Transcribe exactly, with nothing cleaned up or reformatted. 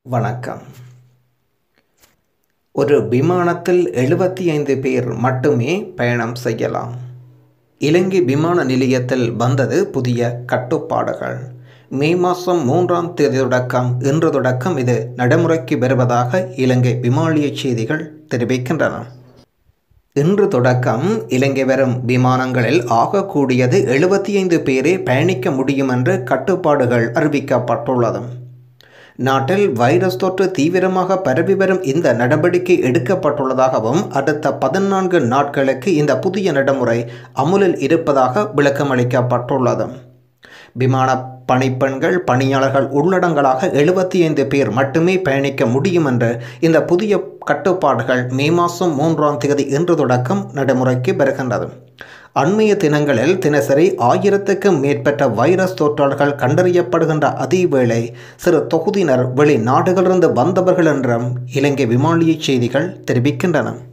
வணக்கம். ஒரு விமானத்தில் எழுபத்தி ஐந்து பேர் மட்டுமே பயணம் செய்யலாம். இலங்கை விமான நிலையத்தில் வந்தது புதிய கட்டுப்பாடுகள். மே மாதம் மூன்றாம் தேதி தொடக்கம் இன்று தொடக்கம் இது நடைமுறைக்கு வருவதாக இலங்கை விமானிய செய்திகள் தெரிவிக்கின்றன. இன்று தொடக்கம் இலங்கை வரும் விமானங்களில் ஆகக்கூடியது எழுபத்தி ஐந்து பேரே பயணிக்க முடியும் என்று கட்டுப்பாடுகள் அறிவிக்கப்பட்டுள்ளது. நாட்டில் வைரஸ் தொற்று தீவிரமாக பரவி வரும் இந்த நடவடிக்கை எடுக்கப்பட்டுள்ளதாகவும் அடுத்த பதினான்கு நாட்களுக்கு இந்த புதிய நடைமுறை அமுலில் இருப்பதாக விளக்கமளிக்கப்பட்டுள்ளது. விமான பணிப்பெண்கள் பணியாளர்கள் உள்ளடங்கலாக எழுபத்தி ஐந்து பேர் மட்டுமே பயணிக்க முடியும் என்று இந்த புதிய கட்டுப்பாடுகள் மே மாதம் மூன்றாம் தேதி இன்று தொடக்கம் நடைமுறைக்கு வருகின்றது. அண்மைய தினங்களில் தினசரி ஆயிரத்துக்கும் மேற்பட்ட வைரஸ் தொற்றாளர்கள் கண்டறியப்படுகின்ற அதேவேளை சிறு தொகுதியினர் வெளிநாடுகளிலிருந்து வந்தவர்கள் என்றும் இலங்கை விமானிய செய்திகள் தெரிவிக்கின்றன.